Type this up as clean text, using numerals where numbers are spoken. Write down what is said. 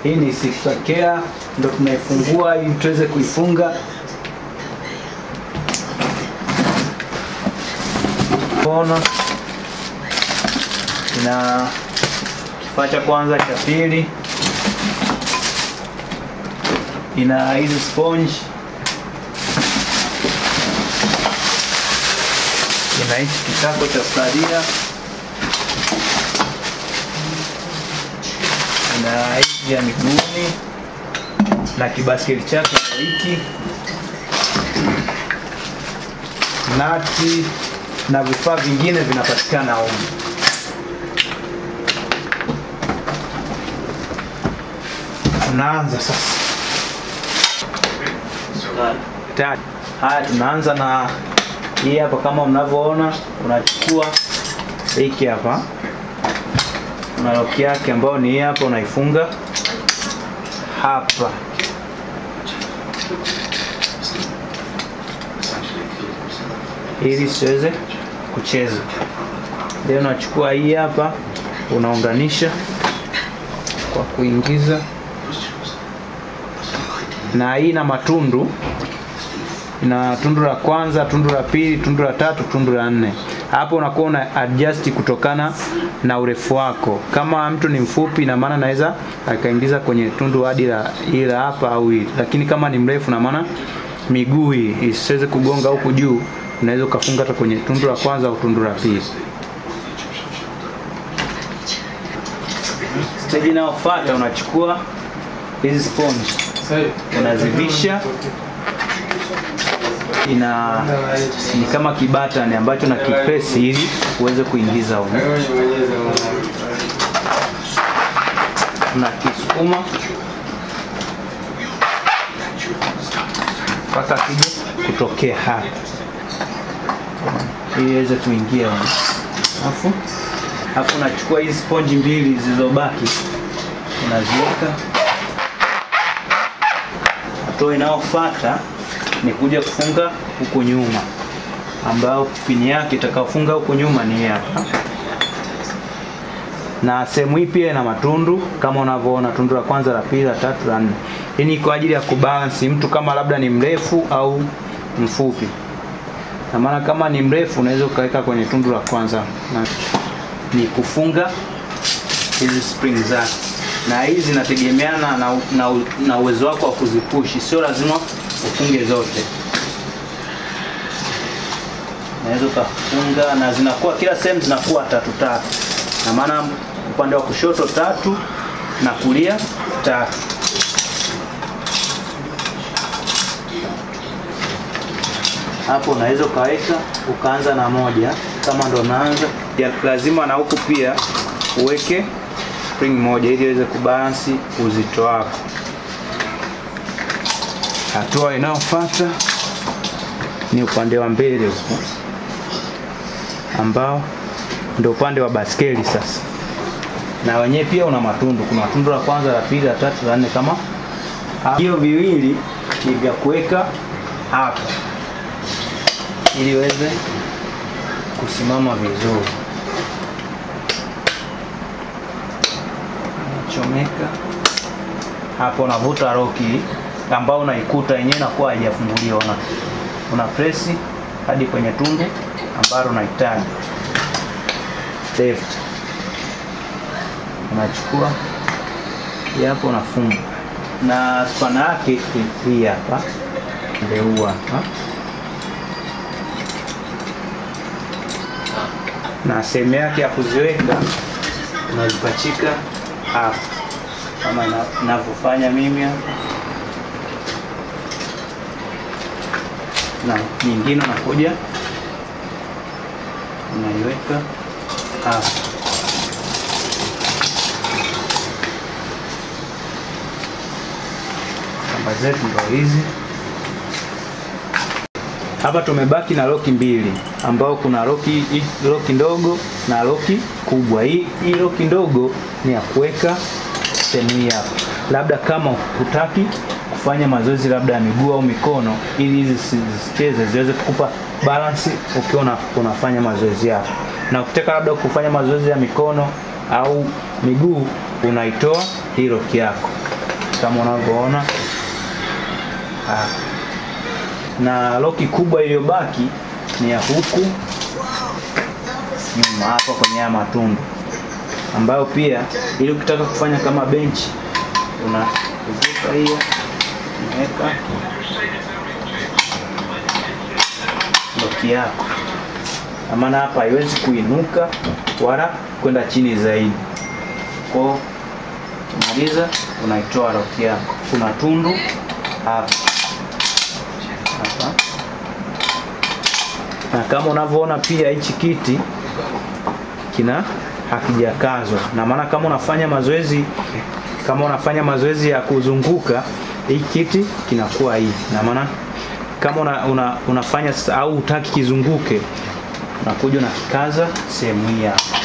Hii ni sifakea, ndio tunaifungua ili tuweze kuifunga. Kona ina kifaa cha kwanza, cha pili ina hizi sponge, ina hichi kitako cha sadia, ina hizi ya miguuni na kibaskeli chake hiki, nati na vifaa vingine vinapatikana huko. Tunaanza sasa. Haya, tunaanza na hii hapa. Kama mnavyoona, unachukua hiki hapa, una lock yake ambayo ni hii hapa, unaifunga hapa. Ili siweze kucheza. Ndio unachukua hii hapa, unaunganisha kwa kuingiza, na hii na matundu, na tundu la kwanza, tundu la pili, tundu la tatu, tundu la nne. Hapo unakuwa una adjust kutokana na urefu wako. Kama mtu ni mfupi, na maana naweza akaingiza kwenye tundu hadi ila hapa au hili. Lakini kama ni mrefu, na maana miguu hii isiweze kugonga huku juu, unaweza ukafunga hata kwenye tundu la kwanza au tundu la pili. Stage inayofuata, unachukua hizi sponge, unazivisha, ni kama kibatani ambacho na kipress ili uweze kuingiza huko. Na kisukuma mpaka kije kutokea hapa, ili iweze kuingia huko. Alafu unachukua hizi sponge mbili zilizobaki, unaziweka. Hatua inayofuata ni kuja kufunga huko nyuma, ambao pini yake itakayofunga huko nyuma ni hapa. Na sehemu hii pia ina matundu kama unavyoona, tundu la kwanza, la pili, la tatu, la nne. Hii ni kwa ajili ya kubalance mtu kama labda ni mrefu au mfupi. Na maana kama ni mrefu, unaweza ukaweka kwenye tundu la kwanza, na ni kufunga hizi spring zake. Na hizi zinategemeana na uwezo wako wa kuzipushi, sio lazima ufunge zote. Unaweza kufunga, na zinakuwa kila sehemu zinakuwa tatu tatu. Na maana upande wa kushoto 3 na kulia 3. Hapo unaweza ukaweka ukaanza na moja kama ndo naanza. Lazima na huku pia uweke spring moja ili iweze kubalance uzito wako. Hatua inayofuata ni upande wa mbele huko, ambao ndio upande wa baskeli sasa. Na wenyewe pia una matundu, kuna tundu la kwanza, la pili, la tatu, la nne. Kama hiyo viwili ni vya kuweka hapa ili iweze kusimama vizuri. Chomeka hapo, unavuta roki ambao unaikuta yenyewe inakuwa haijafunguliwa, una press hadi kwenye tundu ambalo unahitaji. Left unachukua hapo, unafunga, na spana yake hii hapa ndio hapa, na sehemu yake ya kuziweka unazipachika hapa kama ninavyofanya mimi hapa, na nyingine unakuja unaiweka hapa. Kamba zetu ndio hizi hapa. Tumebaki na loki mbili, ambao kuna loki ndogo na loki kubwa. Hii loki ndogo ni ya kuweka sehemu hii hapa, labda kama hutaki kufanya mazoezi labda ya miguu au mikono, ili hizi zisicheze, ziweze kukupa balance ukiwa unafanya mazoezi yako. Na ukitaka labda kufanya mazoezi ya mikono au miguu, unaitoa hii loki yako. kama unavyoona. Na loki kubwa iliyobaki ni ya huku nyuma hapa kwenye haya matundu, ambayo pia ili ukitaka kufanya kama benchi unavuta hiyo, unaweka loki yako, maana hapa haiwezi kuinuka wala kwenda chini zaidi. Kwa kumaliza unaitoa loki yako. Kuna tundu hapa. Na kama unavyoona pia hichi kiti hakijakazwa. Na maana kama unafanya mazoezi ya kuzunguka, hii kiti kinakuwa hivi. Na maana kama unafanya au hutaki kizunguke, unakuja na kikaza sehemu hii hapa.